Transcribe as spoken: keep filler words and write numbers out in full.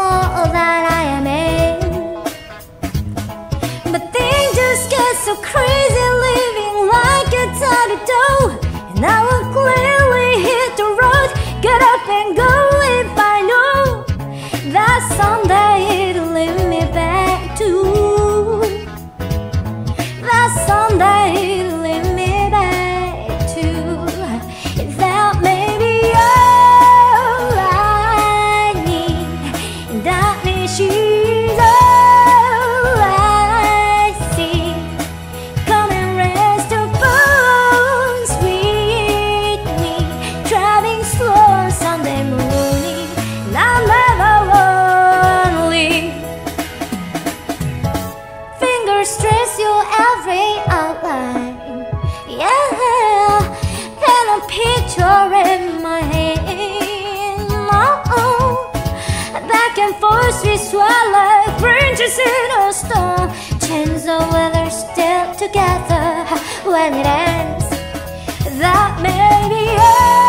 all that I am in. But things just get so crazy, living like a tornado. And I will clearly hit the road, get up and go if I know that someday it'll lead me back to. That someday it'll lead me back to. That may be all I need, and that means she's all I see. Come and rest your bones with me, driving slow on Sunday morning, and I'll never wanna leave. Fingers trace your every outline, yeah, and a picture in my hand. Oh, back and forth we swell like branches in a storm. Chains of weather still together when it ends. That may be all